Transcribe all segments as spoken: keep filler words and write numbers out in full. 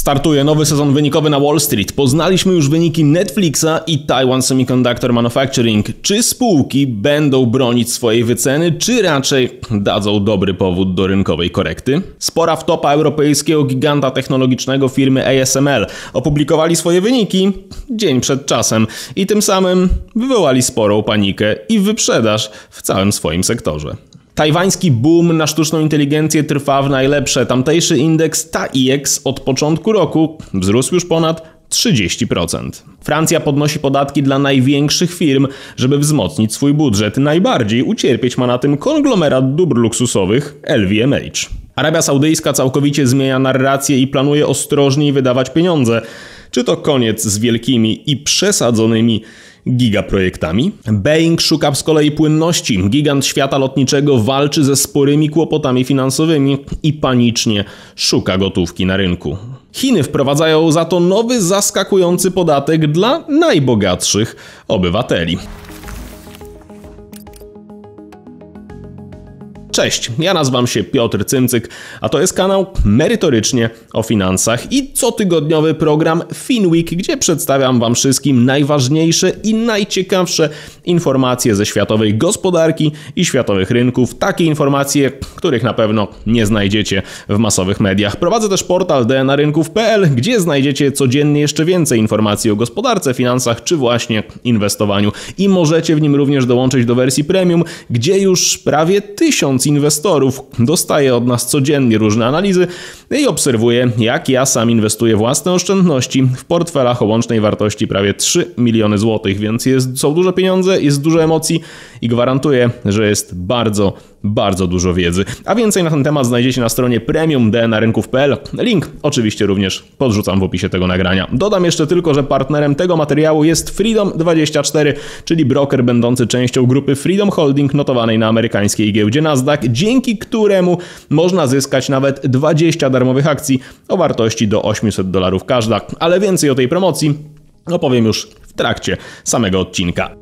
Startuje nowy sezon wynikowy na Wall Street. Poznaliśmy już wyniki Netflixa i Taiwan Semiconductor Manufacturing. Czy spółki będą bronić swojej wyceny, czy raczej dadzą dobry powód do rynkowej korekty? Spora wtopa europejskiego giganta technologicznego firmy A S M L. Opublikowali swoje wyniki dzień przed czasem i tym samym wywołali sporą panikę i wyprzedaż w całym swoim sektorze. Tajwański boom na sztuczną inteligencję trwa w najlepsze. Tamtejszy indeks T A I E X od początku roku wzrósł już ponad trzydzieści procent. Francja podnosi podatki dla największych firm, żeby wzmocnić swój budżet. Najbardziej ucierpieć ma na tym konglomerat dóbr luksusowych L V M H. Arabia Saudyjska całkowicie zmienia narrację i planuje ostrożniej wydawać pieniądze. Czy to koniec z wielkimi i przesadzonymi gigaprojektami? Boeing szuka z kolei płynności. Gigant świata lotniczego walczy ze sporymi kłopotami finansowymi i panicznie szuka gotówki na rynku. Chiny wprowadzają za to nowy, zaskakujący podatek dla najbogatszych obywateli. Cześć, ja nazywam się Piotr Cymcyk, a to jest kanał Merytorycznie o finansach i cotygodniowy program FinWeek, gdzie przedstawiam wam wszystkim najważniejsze i najciekawsze informacje ze światowej gospodarki i światowych rynków. Takie informacje, których na pewno nie znajdziecie w masowych mediach. Prowadzę też portal d n a rynków kropka p l, gdzie znajdziecie codziennie jeszcze więcej informacji o gospodarce, finansach czy właśnie inwestowaniu. I możecie w nim również dołączyć do wersji premium, gdzie już prawie tysiąc inwestorów dostaje od nas codziennie różne analizy i obserwuję, jak ja sam inwestuję własne oszczędności w portfelach o łącznej wartości prawie trzy miliony złotych, więc jest, są duże pieniądze, jest dużo emocji i gwarantuję, że jest bardzo, bardzo dużo wiedzy. A więcej na ten temat znajdziecie na stronie premium d n a rynków kropka p l. Link oczywiście również podrzucam w opisie tego nagrania. Dodam jeszcze tylko, że partnerem tego materiału jest Freedom dwadzieścia cztery, czyli broker będący częścią grupy Freedom Holding notowanej na amerykańskiej giełdzie Nasdaq, dzięki któremu można zyskać nawet dwadzieścia darmowych akcji o wartości do osiemset dolarów każda. Ale więcej o tej promocji opowiem już w trakcie samego odcinka.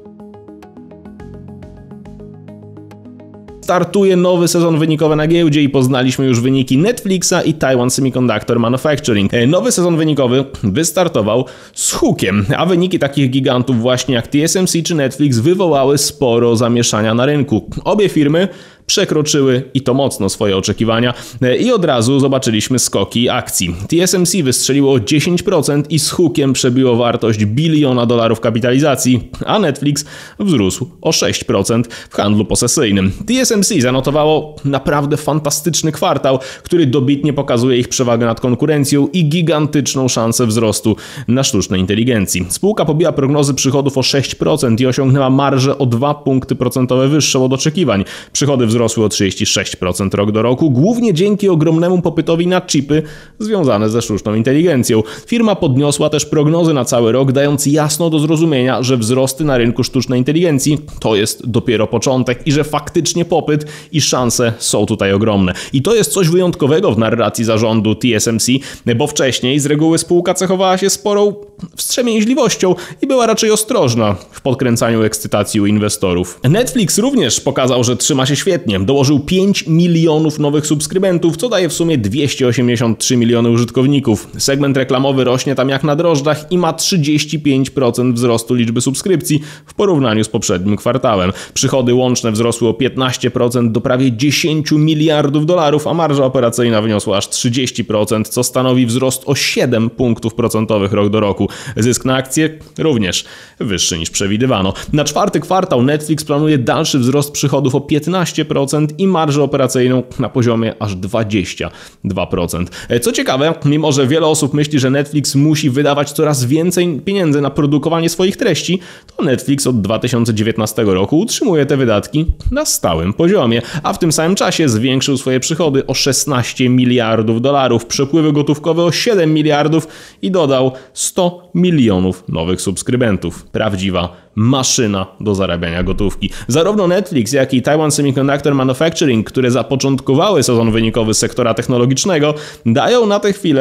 Startuje nowy sezon wynikowy na giełdzie i poznaliśmy już wyniki Netflixa i Taiwan Semiconductor Manufacturing. Nowy sezon wynikowy wystartował z hukiem, a wyniki takich gigantów właśnie jak T S M C czy Netflix wywołały sporo zamieszania na rynku. Obie firmy przekroczyły i to mocno swoje oczekiwania i od razu zobaczyliśmy skoki akcji. T S M C wystrzeliło o dziesięć procent i z hukiem przebiło wartość biliona dolarów kapitalizacji, a Netflix wzrósł o sześć procent w handlu posesyjnym. T S M C zanotowało naprawdę fantastyczny kwartał, który dobitnie pokazuje ich przewagę nad konkurencją i gigantyczną szansę wzrostu na sztucznej inteligencji. Spółka pobiła prognozy przychodów o sześć procent i osiągnęła marżę o dwa punkty procentowe wyższą od oczekiwań. Przychody wzrosły o trzydzieści sześć procent rok do roku, głównie dzięki ogromnemu popytowi na chipy związane ze sztuczną inteligencją. Firma podniosła też prognozy na cały rok, dając jasno do zrozumienia, że wzrosty na rynku sztucznej inteligencji to jest dopiero początek i że faktycznie popyt i szanse są tutaj ogromne. I to jest coś wyjątkowego w narracji zarządu T S M C, bo wcześniej z reguły spółka cechowała się sporą wstrzemięźliwością i była raczej ostrożna w podkręcaniu ekscytacji u inwestorów. Netflix również pokazał, że trzyma się świetnie. Dołożył pięć milionów nowych subskrybentów, co daje w sumie dwieście osiemdziesiąt trzy miliony użytkowników. Segment reklamowy rośnie tam jak na drożdżach i ma trzydzieści pięć procent wzrostu liczby subskrypcji w porównaniu z poprzednim kwartałem. Przychody łączne wzrosły o piętnaście procent do prawie dziesięć miliardów dolarów, a marża operacyjna wyniosła aż trzydzieści procent, co stanowi wzrost o siedem punktów procentowych rok do roku. Zysk na akcję również wyższy niż przewidywano. Na czwarty kwartał Netflix planuje dalszy wzrost przychodów o piętnaście procent i marżę operacyjną na poziomie aż dwadzieścia dwa procent. Co ciekawe, mimo że wiele osób myśli, że Netflix musi wydawać coraz więcej pieniędzy na produkowanie swoich treści, to Netflix od dwa tysiące dziewiętnastego roku utrzymuje te wydatki na stałym poziomie, a w tym samym czasie zwiększył swoje przychody o szesnaście miliardów dolarów, przepływy gotówkowe o siedem miliardów i dodał sto milionów nowych subskrybentów. Prawdziwa maszyna do zarabiania gotówki. Zarówno Netflix, jak i Taiwan Semiconductor Manufacturing, które zapoczątkowały sezon wynikowy sektora technologicznego, dają na tę chwilę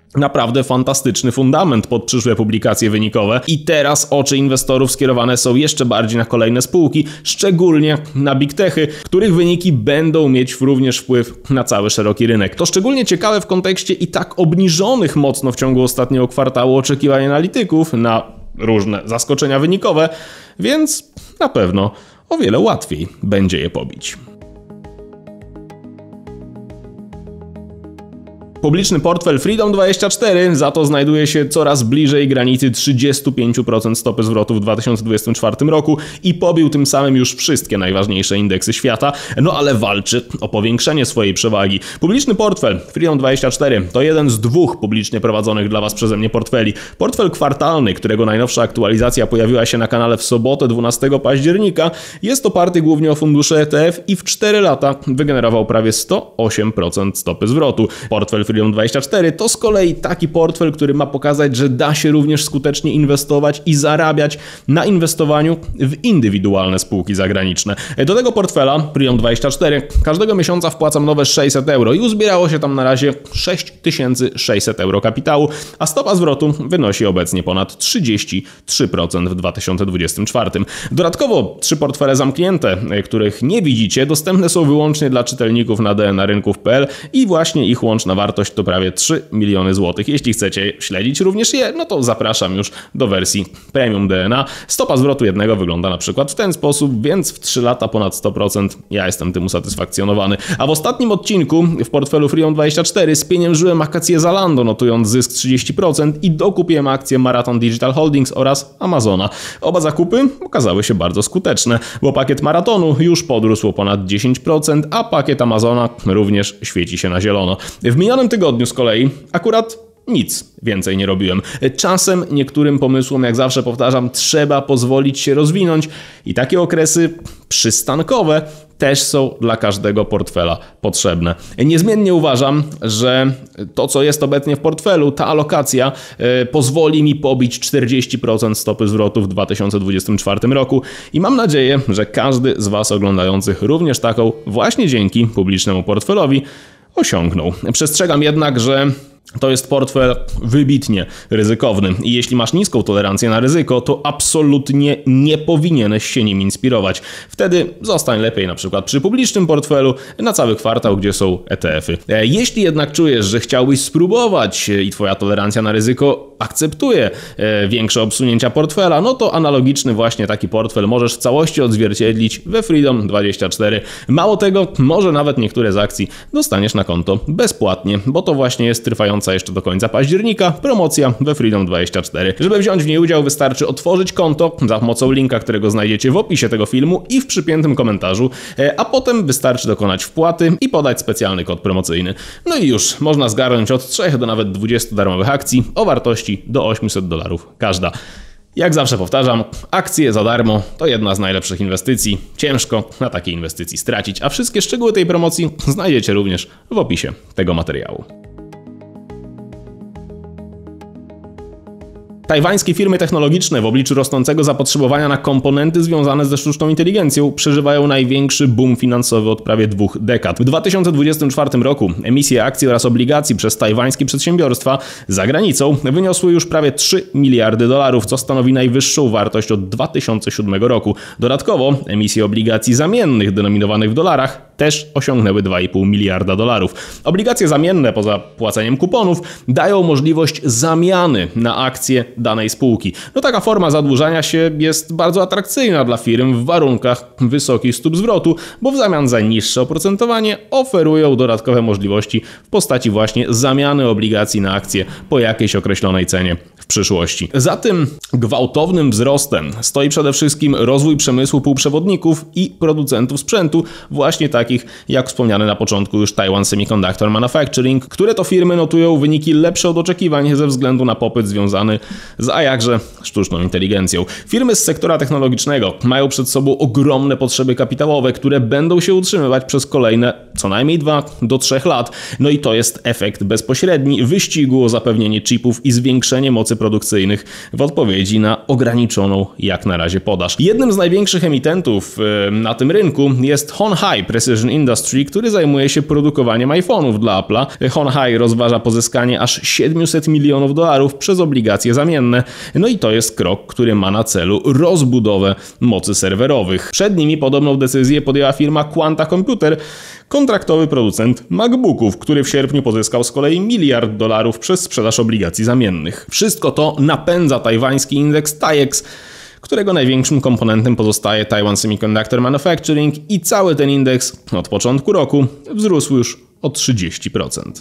naprawdę fantastyczny fundament pod przyszłe publikacje wynikowe i teraz oczy inwestorów skierowane są jeszcze bardziej na kolejne spółki, szczególnie na big techy, których wyniki będą mieć również wpływ na cały szeroki rynek. To szczególnie ciekawe w kontekście i tak obniżonych mocno w ciągu ostatniego kwartału oczekiwań analityków na różne zaskoczenia wynikowe, więc na pewno o wiele łatwiej będzie je pobić. Publiczny portfel Freedom dwadzieścia cztery za to znajduje się coraz bliżej granicy trzydzieści pięć procent stopy zwrotu w dwa tysiące dwudziestym czwartym roku i pobił tym samym już wszystkie najważniejsze indeksy świata, no ale walczy o powiększenie swojej przewagi. Publiczny portfel Freedom dwadzieścia cztery to jeden z dwóch publicznie prowadzonych dla Was przeze mnie portfeli. Portfel kwartalny, którego najnowsza aktualizacja pojawiła się na kanale w sobotę dwunastego października, jest oparty głównie o fundusze E T F i w cztery lata wygenerował prawie sto osiem procent stopy zwrotu. Portfel Freedom dwadzieścia cztery to z kolei taki portfel, który ma pokazać, że da się również skutecznie inwestować i zarabiać na inwestowaniu w indywidualne spółki zagraniczne. Do tego portfela Freedom dwadzieścia cztery każdego miesiąca wpłacam nowe sześćset euro i uzbierało się tam na razie sześć tysięcy sześćset euro kapitału, a stopa zwrotu wynosi obecnie ponad trzydzieści trzy procent w dwa tysiące dwudziestym czwartym. Dodatkowo trzy portfele zamknięte, których nie widzicie, dostępne są wyłącznie dla czytelników na d n a rynków kropka p l i właśnie ich łączna wartość to prawie trzy miliony złotych. Jeśli chcecie śledzić również je, no to zapraszam już do wersji Premium D N A. Stopa zwrotu jednego wygląda na przykład w ten sposób, więc w trzy lata ponad sto procent. Ja jestem tym usatysfakcjonowany. A w ostatnim odcinku w portfelu Freedom dwadzieścia cztery spieniężyłem akcje Zalando, notując zysk trzydzieści procent i dokupiłem akcje Marathon Digital Holdings oraz Amazona. Oba zakupy okazały się bardzo skuteczne, bo pakiet Marathonu już podrósł o ponad dziesięć procent, a pakiet Amazona również świeci się na zielono. W minionym tygodniu z kolei akurat nic więcej nie robiłem. Czasem niektórym pomysłom, jak zawsze powtarzam, trzeba pozwolić się rozwinąć i takie okresy przystankowe też są dla każdego portfela potrzebne. Niezmiennie uważam, że to, co jest obecnie w portfelu, ta alokacja yy, pozwoli mi pobić czterdzieści procent stopy zwrotu w dwa tysiące dwudziestym czwartym roku i mam nadzieję, że każdy z Was oglądających również taką właśnie dzięki publicznemu portfelowi osiągnął. Przestrzegam jednak, że to jest portfel wybitnie ryzykowny i jeśli masz niską tolerancję na ryzyko, to absolutnie nie powinieneś się nim inspirować. Wtedy zostań lepiej na przykład przy publicznym portfelu na cały kwartał, gdzie są E T F y. Jeśli jednak czujesz, że chciałbyś spróbować i twoja tolerancja na ryzyko akceptuje większe obsunięcia portfela, no to analogiczny właśnie taki portfel możesz w całości odzwierciedlić we Freedom dwadzieścia cztery. Mało tego, może nawet niektóre z akcji dostaniesz na konto bezpłatnie, bo to właśnie jest trwająca jeszcze do końca października promocja we Freedom dwadzieścia cztery. Żeby wziąć w niej udział, wystarczy otworzyć konto za pomocą linka, którego znajdziecie w opisie tego filmu i w przypiętym komentarzu, a potem wystarczy dokonać wpłaty i podać specjalny kod promocyjny. No i już, można zgarnąć od trzech do nawet dwudziestu darmowych akcji o wartości do osiemset dolarów każda. Jak zawsze powtarzam, akcje za darmo to jedna z najlepszych inwestycji. Ciężko na takiej inwestycji stracić, a wszystkie szczegóły tej promocji znajdziecie również w opisie tego materiału. Tajwańskie firmy technologiczne w obliczu rosnącego zapotrzebowania na komponenty związane ze sztuczną inteligencją przeżywają największy boom finansowy od prawie dwóch dekad. W dwa tysiące dwudziestym czwartym roku emisje akcji oraz obligacji przez tajwańskie przedsiębiorstwa za granicą wyniosły już prawie trzy miliardy dolarów, co stanowi najwyższą wartość od dwa tysiące siódmego roku. Dodatkowo emisje obligacji zamiennych denominowanych w dolarach też osiągnęły dwa i pół miliarda dolarów. Obligacje zamienne poza płaceniem kuponów dają możliwość zamiany na akcje danej spółki. No taka forma zadłużania się jest bardzo atrakcyjna dla firm w warunkach wysokich stóp zwrotu, bo w zamian za niższe oprocentowanie oferują dodatkowe możliwości w postaci właśnie zamiany obligacji na akcje po jakiejś określonej cenie w przyszłości. Za tym gwałtownym wzrostem stoi przede wszystkim rozwój przemysłu półprzewodników i producentów sprzętu, właśnie takich jak wspomniane na początku już Taiwan Semiconductor Manufacturing, które to firmy notują wyniki lepsze od oczekiwań ze względu na popyt związany z a jakże sztuczną inteligencją. Firmy z sektora technologicznego mają przed sobą ogromne potrzeby kapitałowe, które będą się utrzymywać przez kolejne co najmniej dwa do trzech lat. No i to jest efekt bezpośredni wyścigu o zapewnienie chipów i zwiększenie mocy produkcyjnych w odpowiedzi na ograniczoną jak na razie podaż. Jednym z największych emitentów na tym rynku jest Hon Hai Precision Industry, który zajmuje się produkowaniem iPhone'ów dla Apple'a. Hon Hai rozważa pozyskanie aż siedemset milionów dolarów przez obligacje zamienne. No i to jest krok, który ma na celu rozbudowę mocy serwerowych. Przed nimi podobną decyzję podjęła firma Quanta Computer, kontraktowy producent MacBooków, który w sierpniu pozyskał z kolei miliard dolarów przez sprzedaż obligacji zamiennych. Wszystko to napędza tajwański indeks TAIEX, którego największym komponentem pozostaje Taiwan Semiconductor Manufacturing i cały ten indeks od początku roku wzrósł już o trzydzieści procent.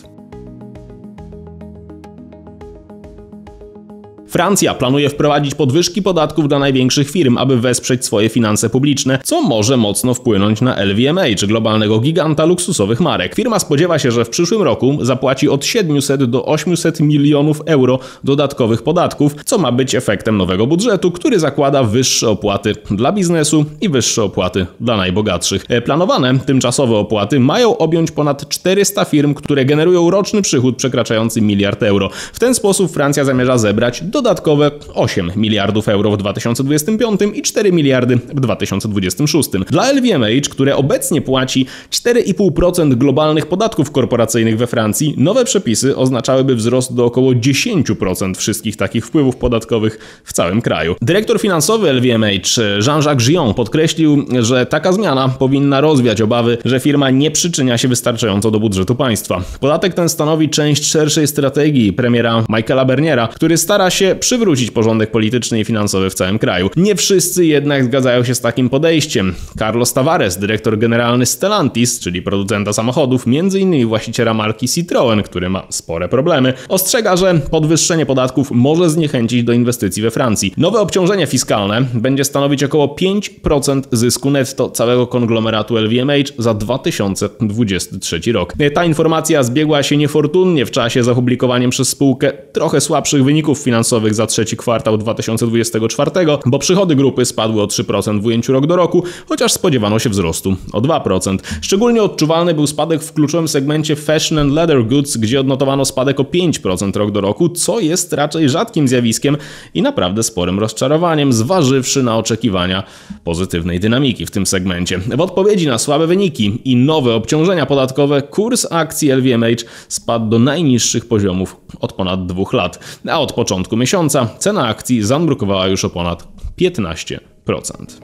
Francja planuje wprowadzić podwyżki podatków dla największych firm, aby wesprzeć swoje finanse publiczne, co może mocno wpłynąć na L V M H, globalnego giganta luksusowych marek. Firma spodziewa się, że w przyszłym roku zapłaci od siedmiuset do ośmiuset milionów euro dodatkowych podatków, co ma być efektem nowego budżetu, który zakłada wyższe opłaty dla biznesu i wyższe opłaty dla najbogatszych. Planowane tymczasowe opłaty mają objąć ponad czterysta firm, które generują roczny przychód przekraczający miliard euro. W ten sposób Francja zamierza zebrać dodatkowe osiem miliardów euro w dwa tysiące dwudziestym piątym i cztery miliardy w dwa tysiące dwudziestym szóstym. Dla L V M H, które obecnie płaci cztery i pół procent globalnych podatków korporacyjnych we Francji, nowe przepisy oznaczałyby wzrost do około dziesięć procent wszystkich takich wpływów podatkowych w całym kraju. Dyrektor finansowy L V M H, Jean-Jacques Gion, podkreślił, że taka zmiana powinna rozwiać obawy, że firma nie przyczynia się wystarczająco do budżetu państwa. Podatek ten stanowi część szerszej strategii premiera Michaela Barniera, który stara się przywrócić porządek polityczny i finansowy w całym kraju. Nie wszyscy jednak zgadzają się z takim podejściem. Carlos Tavares, dyrektor generalny Stellantis, czyli producenta samochodów, między innymi właściciela marki Citroën, który ma spore problemy, ostrzega, że podwyższenie podatków może zniechęcić do inwestycji we Francji. Nowe obciążenie fiskalne będzie stanowić około pięć procent zysku netto całego konglomeratu L V M H za dwa tysiące dwudziesty trzeci rok. Ta informacja zbiegła się niefortunnie w czasie z opublikowaniem przez spółkę trochę słabszych wyników finansowych za trzeci kwartał dwa tysiące dwudziestego czwartego, bo przychody grupy spadły o trzy procent w ujęciu rok do roku, chociaż spodziewano się wzrostu o dwa procent. Szczególnie odczuwalny był spadek w kluczowym segmencie Fashion and Leather Goods, gdzie odnotowano spadek o pięć procent rok do roku, co jest raczej rzadkim zjawiskiem i naprawdę sporym rozczarowaniem, zważywszy na oczekiwania pozytywnej dynamiki w tym segmencie. W odpowiedzi na słabe wyniki i nowe obciążenia podatkowe, kurs akcji L V M H spadł do najniższych poziomów od ponad dwóch lat, a od początku miesiąca cena akcji zanurkowała już o ponad piętnaście procent.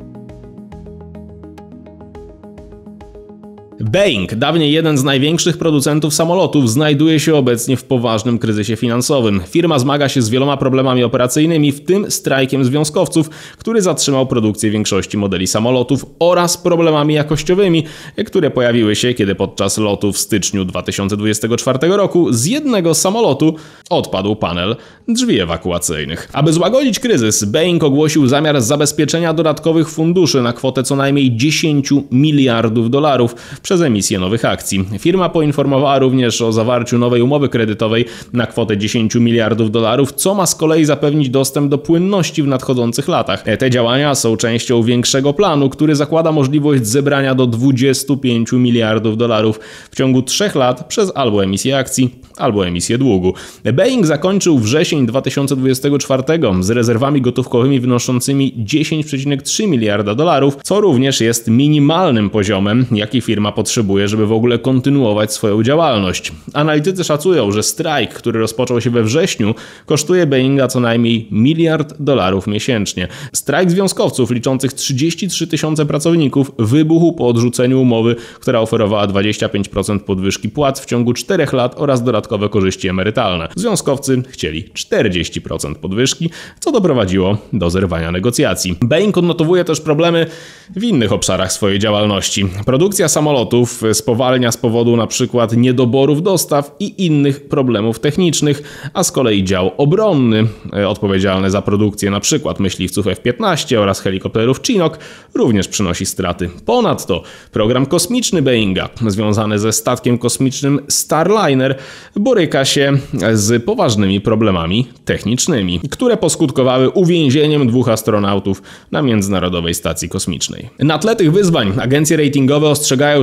Boeing, dawniej jeden z największych producentów samolotów, znajduje się obecnie w poważnym kryzysie finansowym. Firma zmaga się z wieloma problemami operacyjnymi, w tym strajkiem związkowców, który zatrzymał produkcję większości modeli samolotów, oraz problemami jakościowymi, które pojawiły się, kiedy podczas lotu w styczniu dwa tysiące dwudziestego czwartego roku z jednego samolotu odpadł panel drzwi ewakuacyjnych. Aby złagodzić kryzys, Boeing ogłosił zamiar zabezpieczenia dodatkowych funduszy na kwotę co najmniej dziesięć miliardów dolarów przez emisję nowych akcji. Firma poinformowała również o zawarciu nowej umowy kredytowej na kwotę dziesięć miliardów dolarów, co ma z kolei zapewnić dostęp do płynności w nadchodzących latach. Te działania są częścią większego planu, który zakłada możliwość zebrania do dwudziestu pięciu miliardów dolarów w ciągu trzech lat przez albo emisję akcji, albo emisję długu. Boeing zakończył wrzesień dwa tysiące dwudziestego czwartego z rezerwami gotówkowymi wynoszącymi dziesięć przecinek trzy miliarda dolarów, co również jest minimalnym poziomem, jaki firma potrzebuje, żeby w ogóle kontynuować swoją działalność. Analitycy szacują, że strajk, który rozpoczął się we wrześniu, kosztuje Boeinga co najmniej miliard dolarów miesięcznie. Strajk związkowców liczących trzydzieści trzy tysiące pracowników wybuchł po odrzuceniu umowy, która oferowała dwadzieścia pięć procent podwyżki płac w ciągu czterech lat oraz dodatkowe korzyści emerytalne. Związkowcy chcieli czterdzieści procent podwyżki, co doprowadziło do zerwania negocjacji. Boeing odnotowuje też problemy w innych obszarach swojej działalności. Produkcja samolotów spowalnia z powodu na przykład niedoborów dostaw i innych problemów technicznych, a z kolei dział obronny, odpowiedzialny za produkcję na przykład myśliwców F piętnaście oraz helikopterów Chinook, również przynosi straty. Ponadto program kosmiczny Boeinga, związany ze statkiem kosmicznym Starliner, boryka się z poważnymi problemami technicznymi, które poskutkowały uwięzieniem dwóch astronautów na Międzynarodowej Stacji Kosmicznej. Na tle tych wyzwań agencje ratingowe ostrzegają, że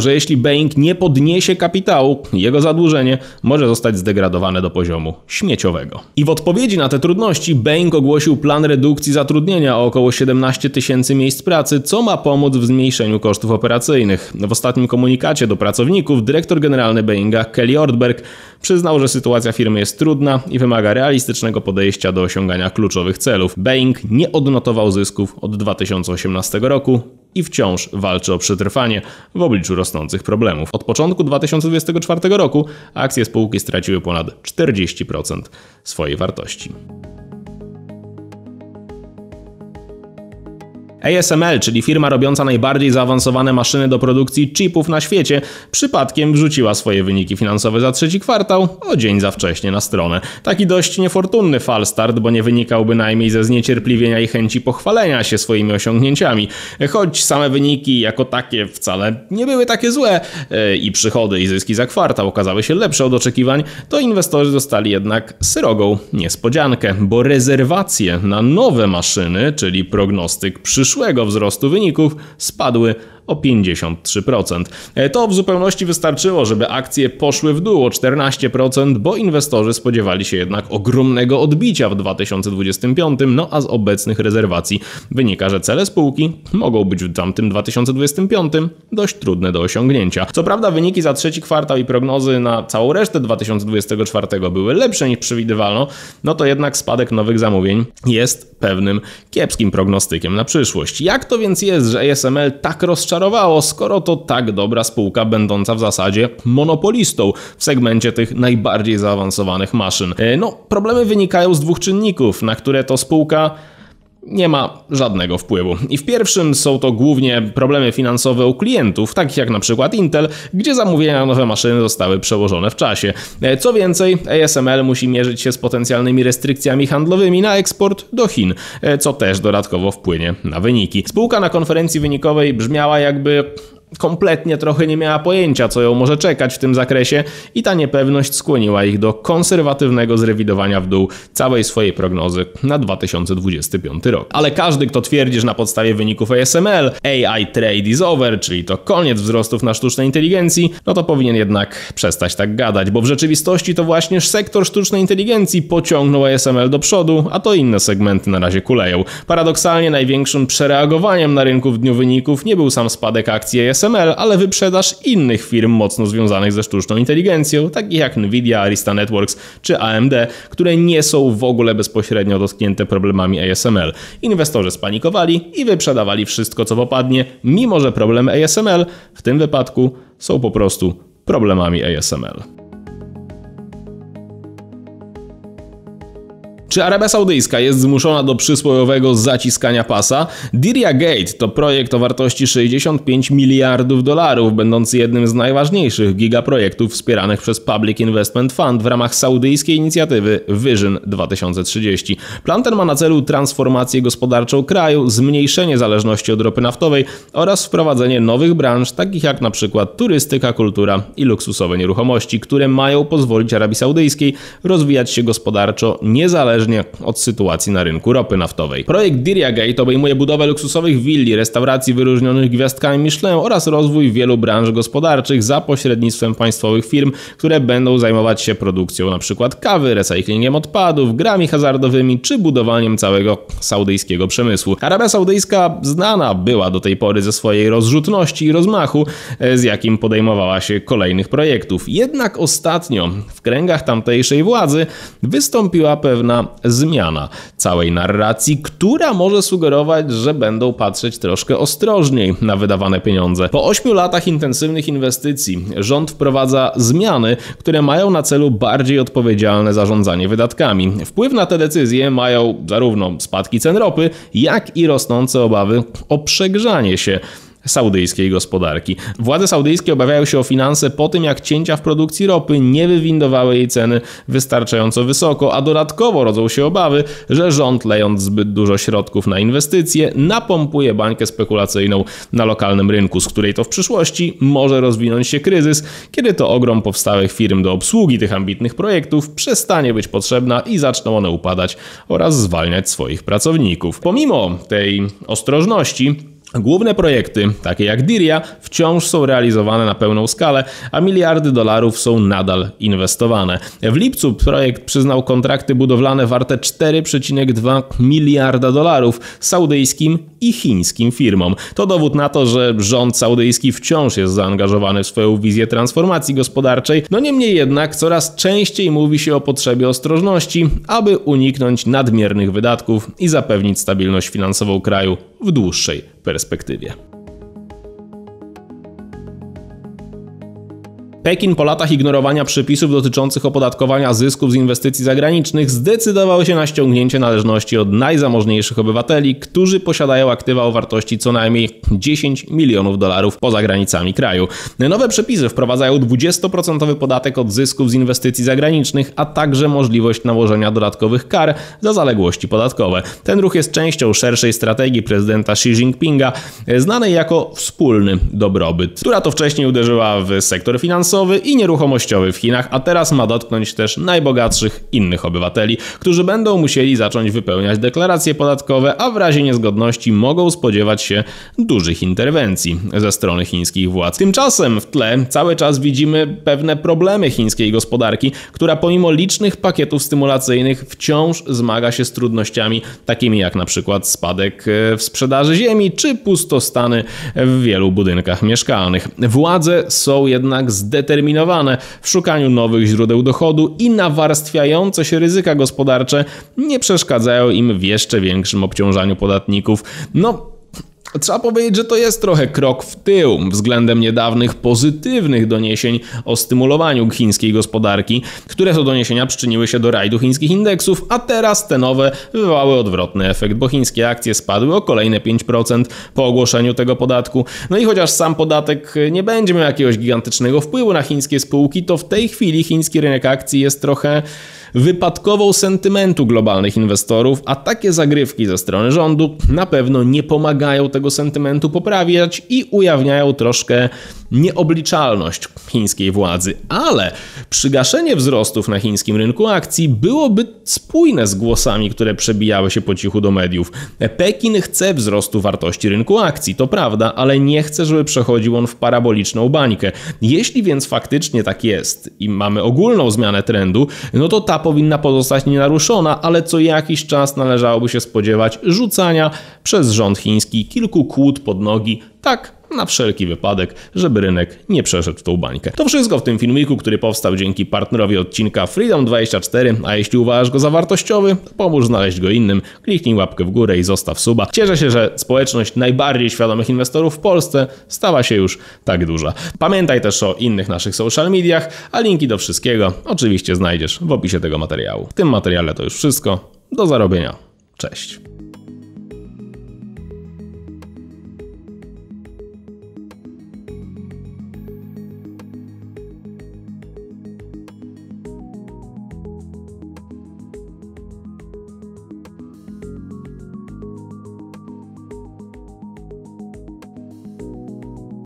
że jeśli Boeing nie podniesie kapitału, jego zadłużenie może zostać zdegradowane do poziomu śmieciowego. I w odpowiedzi na te trudności Boeing ogłosił plan redukcji zatrudnienia o około siedemnaście tysięcy miejsc pracy, co ma pomóc w zmniejszeniu kosztów operacyjnych. W ostatnim komunikacie do pracowników dyrektor generalny Boeinga Kelly Ortberg przyznał, że sytuacja firmy jest trudna i wymaga realistycznego podejścia do osiągania kluczowych celów. Boeing nie odnotował zysków od dwa tysiące osiemnastego roku i wciąż walczy o przetrwanie w obliczu rosnących problemów. Od początku dwa tysiące dwudziestego czwartego roku akcje spółki straciły ponad czterdzieści procent swojej wartości. A S M L, czyli firma robiąca najbardziej zaawansowane maszyny do produkcji chipów na świecie, przypadkiem wrzuciła swoje wyniki finansowe za trzeci kwartał o dzień za wcześnie na stronę. Taki dość niefortunny falstart, bo nie wynikał bynajmniej ze zniecierpliwienia i chęci pochwalenia się swoimi osiągnięciami. Choć same wyniki jako takie wcale nie były takie złe i przychody i zyski za kwartał okazały się lepsze od oczekiwań, to inwestorzy dostali jednak srogą niespodziankę, bo rezerwacje na nowe maszyny, czyli prognostyk przyszłości, przyszłego wzrostu wyników spadły o pięćdziesiąt trzy procent. To w zupełności wystarczyło, żeby akcje poszły w dół o czternaście procent, bo inwestorzy spodziewali się jednak ogromnego odbicia w dwa tysiące dwudziestym piątym, no a z obecnych rezerwacji wynika, że cele spółki mogą być w tamtym dwa tysiące dwudziestym piątym dość trudne do osiągnięcia. Co prawda wyniki za trzeci kwartał i prognozy na całą resztę dwa tysiące dwudziestego czwartego były lepsze niż przewidywano, no to jednak spadek nowych zamówień jest pewnym kiepskim prognostykiem na przyszłość. Jak to więc jest, że A S M L tak rozczarowało, skoro to tak dobra spółka będąca w zasadzie monopolistą w segmencie tych najbardziej zaawansowanych maszyn? No, problemy wynikają z dwóch czynników, na które to spółka nie ma żadnego wpływu. I w pierwszym są to głównie problemy finansowe u klientów, takich jak na przykład Intel, gdzie zamówienia na nowe maszyny zostały przełożone w czasie. Co więcej, A S M L musi mierzyć się z potencjalnymi restrykcjami handlowymi na eksport do Chin, co też dodatkowo wpłynie na wyniki. Spółka na konferencji wynikowej brzmiała, jakby kompletnie trochę nie miała pojęcia, co ją może czekać w tym zakresie, i ta niepewność skłoniła ich do konserwatywnego zrewidowania w dół całej swojej prognozy na dwa tysiące dwudziesty piąty rok. Ale każdy, kto twierdzi, że na podstawie wyników A S M L A I trade is over, czyli to koniec wzrostów na sztucznej inteligencji, no to powinien jednak przestać tak gadać, bo w rzeczywistości to właśnie sektor sztucznej inteligencji pociągnął A S M L do przodu, a to inne segmenty na razie kuleją. Paradoksalnie największym przereagowaniem na rynku w dniu wyników nie był sam spadek akcji A S M L, ale wyprzedaż innych firm mocno związanych ze sztuczną inteligencją, takich jak Nvidia, Arista Networks czy A M D, które nie są w ogóle bezpośrednio dotknięte problemami A S M L. Inwestorzy spanikowali i wyprzedawali wszystko, co popadnie, mimo że problemy A S M L w tym wypadku są po prostu problemami A S M L. Czy Arabia Saudyjska jest zmuszona do przysłowiowego zaciskania pasa? Diriyah Gate to projekt o wartości sześćdziesiąt pięć miliardów dolarów, będący jednym z najważniejszych gigaprojektów wspieranych przez Public Investment Fund w ramach saudyjskiej inicjatywy Vision dwa tysiące trzydzieści. Plan ten ma na celu transformację gospodarczą kraju, zmniejszenie zależności od ropy naftowej oraz wprowadzenie nowych branż, takich jak na przykład turystyka, kultura i luksusowe nieruchomości, które mają pozwolić Arabii Saudyjskiej rozwijać się gospodarczo niezależnie od sytuacji na rynku ropy naftowej. Projekt Diriyah Gate obejmuje budowę luksusowych willi, restauracji wyróżnionych gwiazdkami Michelin oraz rozwój wielu branż gospodarczych za pośrednictwem państwowych firm, które będą zajmować się produkcją np. kawy, recyklingiem odpadów, grami hazardowymi czy budowaniem całego saudyjskiego przemysłu. Arabia Saudyjska znana była do tej pory ze swojej rozrzutności i rozmachu, z jakim podejmowała się kolejnych projektów. Jednak ostatnio w kręgach tamtejszej władzy wystąpiła pewna zmiana całej narracji, która może sugerować, że będą patrzeć troszkę ostrożniej na wydawane pieniądze. Po ośmiu latach intensywnych inwestycji rząd wprowadza zmiany, które mają na celu bardziej odpowiedzialne zarządzanie wydatkami. Wpływ na te decyzje mają zarówno spadki cen ropy, jak i rosnące obawy o przegrzanie się saudyjskiej gospodarki. Władze saudyjskie obawiają się o finanse po tym, jak cięcia w produkcji ropy nie wywindowały jej ceny wystarczająco wysoko, a dodatkowo rodzą się obawy, że rząd, lejąc zbyt dużo środków na inwestycje, napompuje bańkę spekulacyjną na lokalnym rynku, z której to w przyszłości może rozwinąć się kryzys, kiedy to ogrom powstałych firm do obsługi tych ambitnych projektów przestanie być potrzebna i zaczną one upadać oraz zwalniać swoich pracowników. Pomimo tej ostrożności, Główne projekty, takie jak Diriyah, wciąż są realizowane na pełną skalę, a miliardy dolarów są nadal inwestowane. W lipcu projekt przyznał kontrakty budowlane warte cztery przecinek dwa miliarda dolarów saudyjskim i chińskim firmom. To dowód na to, że rząd saudyjski wciąż jest zaangażowany w swoją wizję transformacji gospodarczej, no niemniej jednak coraz częściej mówi się o potrzebie ostrożności, aby uniknąć nadmiernych wydatków i zapewnić stabilność finansową kraju w dłuższej perspektywie. Pekin po latach ignorowania przepisów dotyczących opodatkowania zysków z inwestycji zagranicznych zdecydował się na ściągnięcie należności od najzamożniejszych obywateli, którzy posiadają aktywa o wartości co najmniej dziesięć milionów dolarów poza granicami kraju. Nowe przepisy wprowadzają dwudziestoprocentowy podatek od zysków z inwestycji zagranicznych, a także możliwość nałożenia dodatkowych kar za zaległości podatkowe. Ten ruch jest częścią szerszej strategii prezydenta Xi Jinpinga, znanej jako wspólny dobrobyt, która to wcześniej uderzyła w sektor finansowy i nieruchomościowy w Chinach, a teraz ma dotknąć też najbogatszych innych obywateli, którzy będą musieli zacząć wypełniać deklaracje podatkowe, a w razie niezgodności mogą spodziewać się dużych interwencji ze strony chińskich władz. Tymczasem w tle cały czas widzimy pewne problemy chińskiej gospodarki, która pomimo licznych pakietów stymulacyjnych wciąż zmaga się z trudnościami takimi jak na przykład spadek w sprzedaży ziemi czy pustostany w wielu budynkach mieszkalnych. Władze są jednak zdecydowane Zdeterminowane w szukaniu nowych źródeł dochodu i nawarstwiające się ryzyka gospodarcze nie przeszkadzają im w jeszcze większym obciążaniu podatników. No, trzeba powiedzieć, że to jest trochę krok w tył względem niedawnych pozytywnych doniesień o stymulowaniu chińskiej gospodarki, które to doniesienia przyczyniły się do rajdu chińskich indeksów, a teraz te nowe wywołały odwrotny efekt, bo chińskie akcje spadły o kolejne pięć procent po ogłoszeniu tego podatku. No i chociaż sam podatek nie będzie miał jakiegoś gigantycznego wpływu na chińskie spółki, to w tej chwili chiński rynek akcji jest trochę wypadkową sentymentu globalnych inwestorów, a takie zagrywki ze strony rządu na pewno nie pomagają tego sentymentu poprawiać i ujawniają troszkę nieobliczalność chińskiej władzy. Ale przygaszenie wzrostów na chińskim rynku akcji byłoby spójne z głosami, które przebijały się po cichu do mediów. Pekin chce wzrostu wartości rynku akcji, to prawda, ale nie chce, żeby przechodził on w paraboliczną bańkę. Jeśli więc faktycznie tak jest i mamy ogólną zmianę trendu, no to ta powinna pozostać nienaruszona, ale co jakiś czas należałoby się spodziewać rzucania przez rząd chiński kilku kłód pod nogi, tak na wszelki wypadek, żeby rynek nie przeszedł w tą bańkę. To wszystko w tym filmiku, który powstał dzięki partnerowi odcinka Freedom dwadzieścia cztery, a jeśli uważasz go za wartościowy, to pomóż znaleźć go innym, kliknij łapkę w górę i zostaw suba. Cieszę się, że społeczność najbardziej świadomych inwestorów w Polsce stała się już tak duża. Pamiętaj też o innych naszych social mediach, a linki do wszystkiego oczywiście znajdziesz w opisie tego materiału. W tym materiale to już wszystko. Do zarobienia. Cześć.